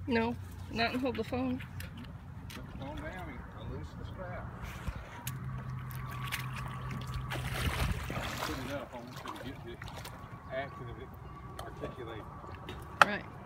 No, not and hold the phone. Put the phone down and loose the strap. Put it up, I want you to get the action of it articulated. Right.